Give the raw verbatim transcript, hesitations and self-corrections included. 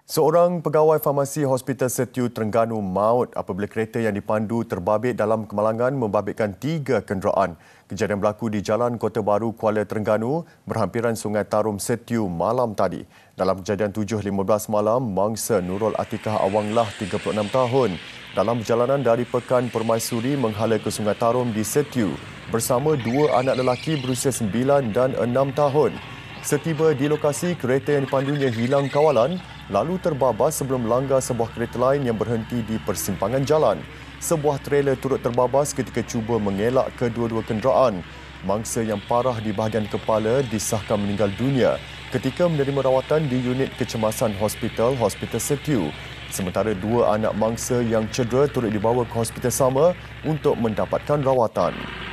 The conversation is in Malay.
Seorang pegawai farmasi Hospital Setiu Terengganu maut apabila kereta yang dipandu terbabit dalam kemalangan membabitkan tiga kenderaan. Kejadian berlaku di Jalan Kota Baru, Kuala Terengganu, berhampiran Sungai Tarum Setiu malam tadi. Dalam kejadian tujuh lima belas malam, mangsa Nurul Atikah Awanglah tiga puluh enam tahun dalam perjalanan dari Pekan Permaisuri menghala ke Sungai Tarum di Setiu bersama dua anak lelaki berusia sembilan dan enam tahun. Setiba di lokasi, kereta yang dipandunya hilang kawalan lalu terbabas sebelum melanggar sebuah kereta lain yang berhenti di persimpangan jalan. Sebuah trailer turut terbabas ketika cuba mengelak kedua-dua kenderaan. Mangsa yang parah di bahagian kepala disahkan meninggal dunia ketika menerima rawatan di unit kecemasan Hospital Hospital Setiu. Sementara dua anak mangsa yang cedera turut dibawa ke hospital sama untuk mendapatkan rawatan.